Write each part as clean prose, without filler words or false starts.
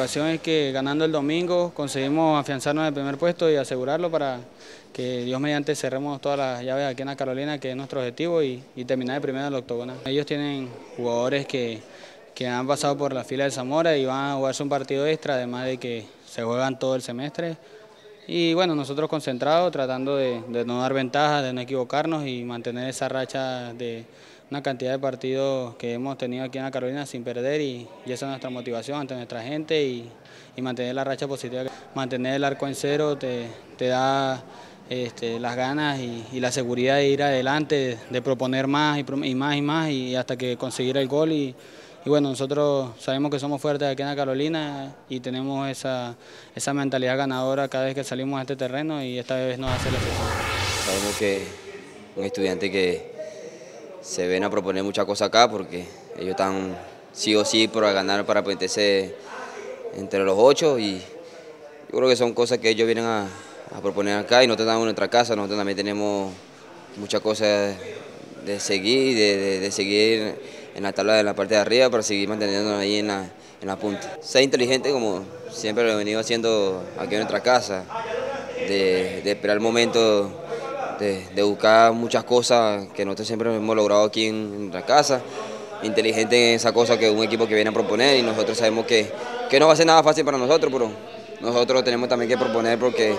motivación es que ganando el domingo conseguimos afianzarnos en el primer puesto y asegurarlo para que Dios mediante cerremos todas las llaves aquí en la Carolina, que es nuestro objetivo, y terminar de primero en el octogonal. Ellos tienen jugadores que han pasado por la fila de Zamora y van a jugarse un partido extra, además de que se juegan todo el semestre. Y bueno, nosotros concentrados, tratando de no dar ventajas, de no equivocarnos y mantener esa racha de una cantidad de partidos que hemos tenido aquí en la Carolina sin perder, y esa es nuestra motivación ante nuestra gente, y mantener la racha positiva. Mantener el arco en cero te da las ganas y la seguridad de ir adelante, de proponer más y más y hasta que conseguir el gol. Y bueno, nosotros sabemos que somos fuertes aquí en la Carolina y tenemos esa mentalidad ganadora cada vez que salimos a este terreno, y esta vez no va a ser la excepción. Sabemos que un estudiante que se ven a proponer muchas cosas acá, porque ellos están sí o sí por ganar para meterse entre los 8, y yo creo que son cosas que ellos vienen a proponer acá, y nosotros estamos en nuestra casa. Nosotros también tenemos muchas cosas de seguir, de seguir en la tabla de la parte de arriba para seguir manteniéndonos ahí en la punta. Ser inteligente, como siempre lo he venido haciendo aquí en nuestra casa, de esperar el momento, de buscar muchas cosas que nosotros siempre hemos logrado aquí en nuestra casa. Inteligente en esa cosa que un equipo que viene a proponer, y nosotros sabemos que no va a ser nada fácil para nosotros, pero nosotros tenemos también que proponer, porque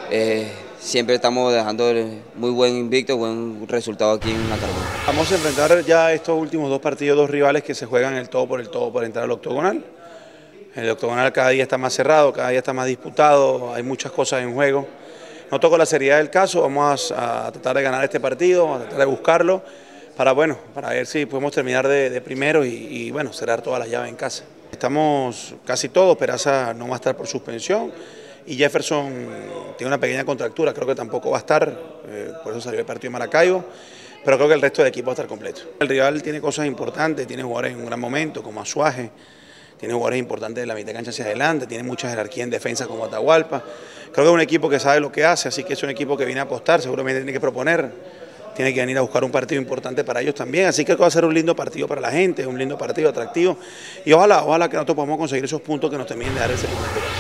siempre estamos dejando muy buen invicto, buen resultado aquí en la Carolina. Vamos a enfrentar ya estos últimos 2 partidos, 2 rivales que se juegan el todo por entrar al octogonal. El octogonal cada día está más cerrado, cada día está más disputado, hay muchas cosas en juego. Nosotros, con la seriedad del caso, vamos a tratar de ganar este partido, a tratar de buscarlo, para ver si podemos terminar de primero y bueno, cerrar todas las llaves en casa. Estamos casi todos. Peraza no va a estar por suspensión, y Jefferson tiene una pequeña contractura, creo que tampoco va a estar, por eso salió el partido de Maracaibo, pero creo que el resto del equipo va a estar completo. El rival tiene cosas importantes, tiene jugadores en un gran momento como Azuaje, tiene jugadores importantes de la mitad de cancha hacia adelante, tiene mucha jerarquía en defensa como Atahualpa. Creo que es un equipo que sabe lo que hace, así que es un equipo que viene a apostar, seguramente tiene que proponer, tiene que venir a buscar un partido importante para ellos también, así que va a ser un lindo partido para la gente, un lindo partido atractivo, y ojalá que nosotros podamos conseguir esos puntos que nos terminen de dar ese primer lugar.